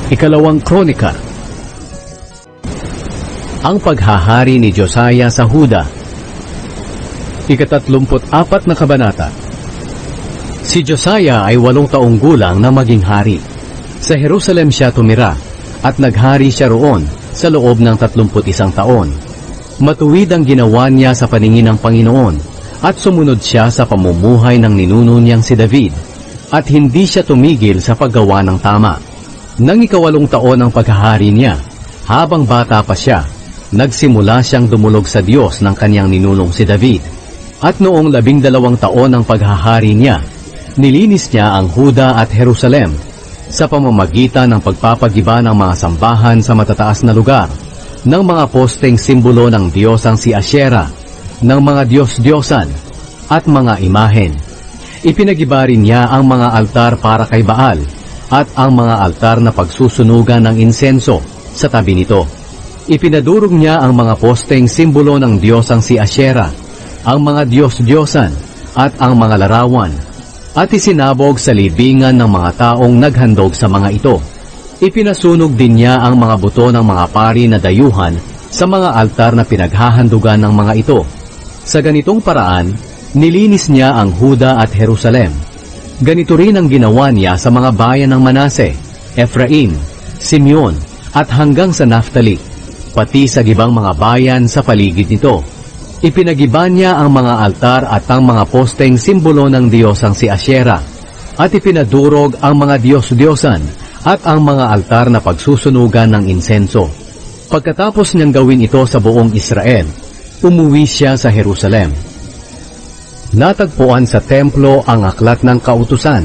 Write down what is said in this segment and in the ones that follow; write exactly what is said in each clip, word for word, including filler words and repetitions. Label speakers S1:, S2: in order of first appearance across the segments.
S1: Ikalawang Kronika. Ang paghahari ni Josiah sa Huda. Ikatatlumput apat na kabanata. Si Josiah ay walong taong gulang na maging hari. Sa Jerusalem siya tumira, at naghari siya roon sa loob ng tatlumput isang taon. Matuwid ang ginawa niya sa paningin ng Panginoon, at sumunod siya sa pamumuhay ng ninuno niyang si David, at hindi siya tumigil sa paggawa ng tama. Nang ikawalong taon ang paghahari niya, habang bata pa siya, nagsimula siyang dumulog sa Diyos ng kanyang ninunong si David. At noong labing dalawang taon ang paghahari niya, nilinis niya ang Huda at Jerusalem sa pamamagitan ng pagpapagiba ng mga sambahan sa matataas na lugar, ng mga posteng simbolo ng Diyosang si Asyera, ng mga Diyos-Diyosan, at mga imahen. Ipinagiba rin niya ang mga altar para kay Baal, at ang mga altar na pagsusunugan ng insenso sa tabi nito. Ipinadurog niya ang mga posteng simbolo ng Diyosang si Asyera, ang mga Diyos-Diyosan, at ang mga larawan, at isinabog sa libingan ng mga taong naghandog sa mga ito. Ipinasunog din niya ang mga buto ng mga pari na dayuhan sa mga altar na pinaghahandugan ng mga ito. Sa ganitong paraan, nilinis niya ang Huda at Jerusalem. Ganito rin ang ginawa niya sa mga bayan ng Manase, Ephraim, Simeon, at hanggang sa Naphtali, pati sa gibang mga bayan sa paligid nito. Ipinagiba niya ang mga altar at ang mga posteng simbolo ng Diyosang si Asyera, at ipinadurog ang mga Diyos-Diyosan at ang mga altar na pagsusunugan ng insenso. Pagkatapos niyang gawin ito sa buong Israel, umuwi siya sa Jerusalem. Natagpuan sa templo ang aklat ng kautusan.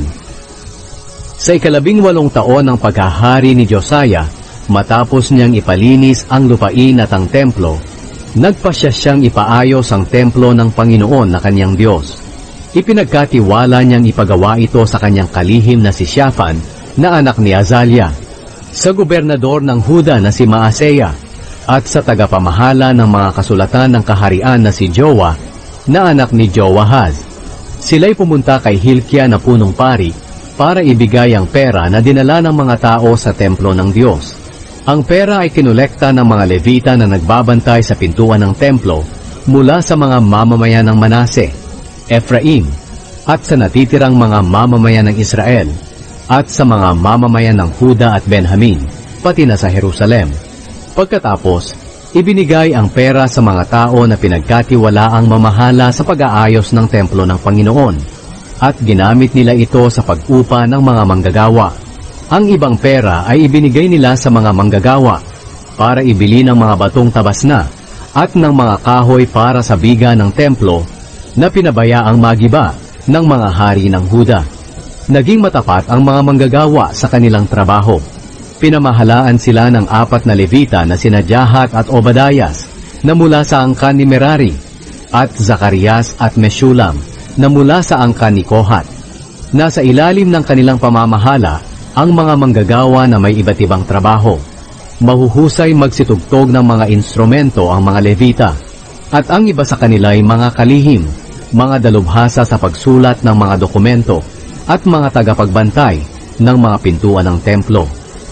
S1: Sa ikalabing walong taon ng paghahari ni Josiah, matapos niyang ipalinis ang lupain at ang templo, nagpasya siyang ipaayos ang templo ng Panginoon na kanyang Diyos. Ipinagkatiwala niyang ipagawa ito sa kanyang kalihim na si Shaphan, na anak ni Azaliah, sa gobernador ng Huda na si Maaseya, at sa tagapamahala ng mga kasulatan ng kaharian na si Joah, na anak ni Joahaz. Sila'y pumunta kay Hilkiah na punong pari para ibigay ang pera na dinala ng mga tao sa templo ng Diyos. Ang pera ay kinolekta ng mga Levita na nagbabantay sa pintuan ng templo mula sa mga mamamayan ng Manase, Ephraim, at sa natitirang mga mamamayan ng Israel, at sa mga mamamayan ng Huda at Benjamin, pati na sa Jerusalem. Pagkatapos, ibinigay ang pera sa mga tao na pinagkatiwalaang mamahala sa pag-aayos ng templo ng Panginoon, at ginamit nila ito sa pag-upa ng mga manggagawa. Ang ibang pera ay ibinigay nila sa mga manggagawa para ibili ng mga batong tabas na at ng mga kahoy para sa biga ng templo na pinabayaang magiba ng mga hari ng Huda. Naging matapat ang mga manggagawa sa kanilang trabaho. Pinamahalaan sila ng apat na Levita na sina Jahat at Obadias na mula sa angkan ni Merari, at Zacarias at Meshulam na mula sa angkan ni Kohat. Nasa ilalim ng kanilang pamamahala ang mga manggagawa na may iba't ibang trabaho. Mahuhusay magsitugtog ng mga instrumento ang mga Levita, at ang iba sa kanila ay mga kalihim, mga dalubhasa sa pagsulat ng mga dokumento, at mga tagapagbantay ng mga pintuan ng templo.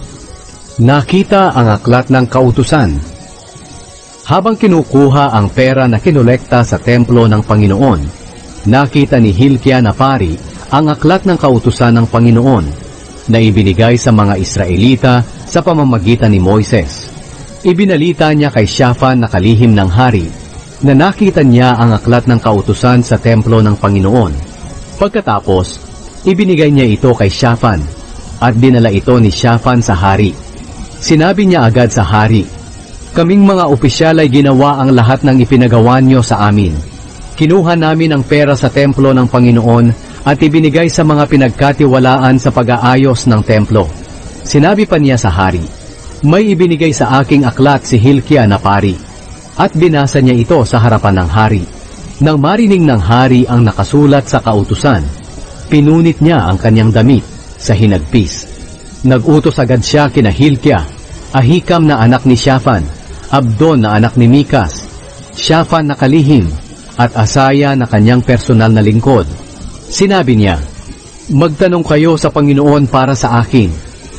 S1: Nakita ang aklat ng kautusan. Habang kinukuha ang pera na kinolekta sa templo ng Panginoon, nakita ni Hilkiah na pari ang aklat ng kautusan ng Panginoon na ibinigay sa mga Israelita sa pamamagitan ni Moises. Ibinalita niya kay Shaphan na kalihim ng hari na nakita niya ang aklat ng kautusan sa templo ng Panginoon. Pagkatapos, ibinigay niya ito kay Shaphan, at dinala ito ni Shaphan sa hari. Sinabi niya agad sa hari, "Kaming mga opisyal ay ginawa ang lahat ng ipinagawa niyo sa amin. Kinuha namin ang pera sa templo ng Panginoon at ibinigay sa mga pinagkatiwalaan sa pag-aayos ng templo." Sinabi pa niya sa hari, "May ibinigay sa aking aklat si Hilkiah na pari," at binasa niya ito sa harapan ng hari. Nang marinig ng hari ang nakasulat sa kautusan, pinunit niya ang kanyang damit sa hinagpis. Nag-utos agad siya kina Hilkiah, Ahikam na anak ni Shaphan, Abdon na anak ni Mikas, Shaphan na kalihim, at Asaya na kanyang personal na lingkod. Sinabi niya, "Magtanong kayo sa Panginoon para sa akin,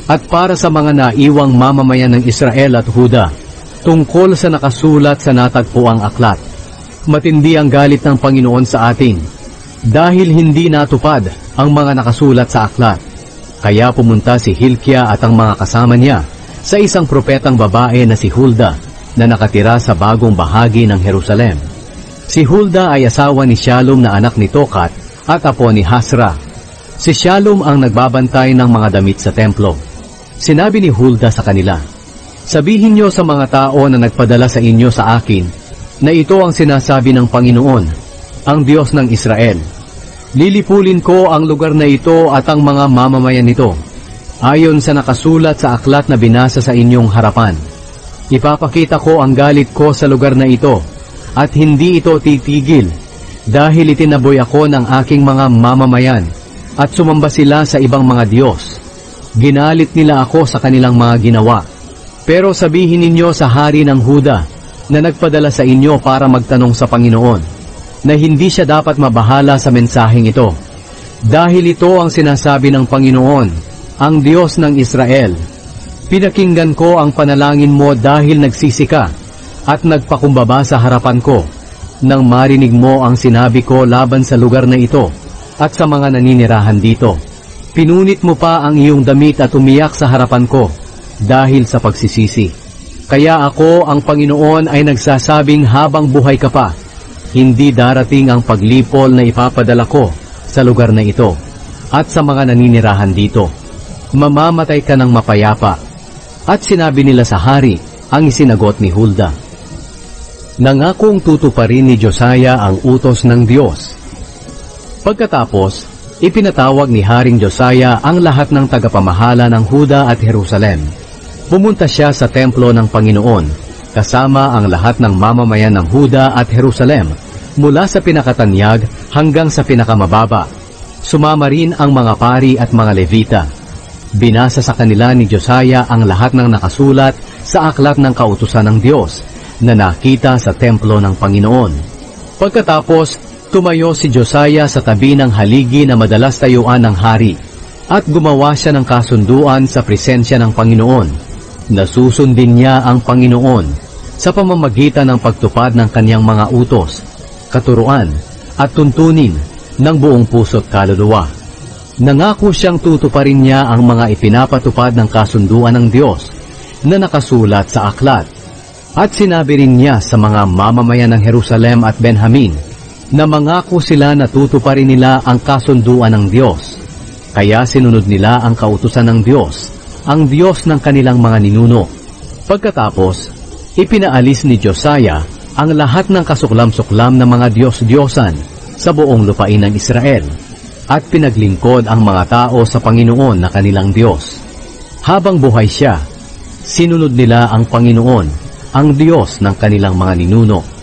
S1: at para sa mga naiwang mamamayan ng Israel at Huda tungkol sa nakasulat sa natagpuang aklat. Matindi ang galit ng Panginoon sa atin dahil hindi natupad ang mga nakasulat sa aklat. Kaya pumunta si Hilkia at ang mga kasama niya sa isang propetang babae na si Hulda na nakatira sa bagong bahagi ng Jerusalem. Si Hulda ay asawa ni Shallum na anak ni Tokat at apo ni Hasra. Si Shallum ang nagbabantay ng mga damit sa templo. Sinabi ni Hulda sa kanila, "Sabihin niyo sa mga tao na nagpadala sa inyo sa akin na ito ang sinasabi ng Panginoon, ang Diyos ng Israel. Lilipulin ko ang lugar na ito at ang mga mamamayan nito, ayon sa nakasulat sa aklat na binasa sa inyong harapan. Ipapakita ko ang galit ko sa lugar na ito, at hindi ito titigil, dahil itinaboy ako ng aking mga mamamayan, at sumamba sila sa ibang mga Diyos. Ginalit nila ako sa kanilang mga ginawa. Pero sabihin ninyo sa hari ng Huda na nagpadala sa inyo para magtanong sa Panginoon, na hindi siya dapat mabahala sa mensaheng ito, dahil ito ang sinasabi ng Panginoon, ang Diyos ng Israel. Pinakinggan ko ang panalangin mo dahil nagsisi ka at nagpakumbaba sa harapan ko, nang marinig mo ang sinabi ko laban sa lugar na ito at sa mga naninirahan dito. Pinunit mo pa ang iyong damit at umiyak sa harapan ko dahil sa pagsisisi. Kaya ako, ang Panginoon, ay nagsasabing habang buhay ka pa, hindi darating ang paglipol na ipapadala ko sa lugar na ito at sa mga naninirahan dito. Mamamatay ka ng mapayapa." At sinabi nila sa hari ang isinagot ni Hulda. Nangakong tutuparin ni Josiah ang utos ng Diyos. Pagkatapos, ipinatawag ni Haring Josiah ang lahat ng tagapamahala ng Huda at Jerusalem. Pumunta siya sa templo ng Panginoon, kasama ang lahat ng mamamayan ng Huda at Jerusalem, mula sa pinakatanyag hanggang sa pinakamababa. Sumama rin ang mga pari at mga Levita. Binasa sa kanila ni Josiah ang lahat ng nakasulat sa aklat ng kautusan ng Diyos na nakita sa templo ng Panginoon. Pagkatapos, tumayo si Josiah sa tabi ng haligi na madalas tayuan ng hari at gumawa siya ng kasunduan sa presensya ng Panginoon. Nasusundin niya ang Panginoon sa pamamagitan ng pagtupad ng kanyang mga utos, katuruan at tuntunin ng buong puso't kaluluwa. Nangako siyang tutuparin niya ang mga ipinapatupad ng kasunduan ng Diyos na nakasulat sa aklat. At sinabi rin niya sa mga mamamayan ng Jerusalem at Benjamin na mangako sila na tutuparin nila ang kasunduan ng Diyos. Kaya sinunod nila ang kautusan ng Diyos, ang Diyos ng kanilang mga ninuno. Pagkatapos, ipinaalis ni Josiah ang lahat ng kasuklam-suklam na mga Diyos-Diyosan sa buong lupain ng Israel, at pinaglingkod ang mga tao sa Panginoon na kanilang Diyos. Habang buhay siya, sinunod nila ang Panginoon, ang Diyos ng kanilang mga ninuno.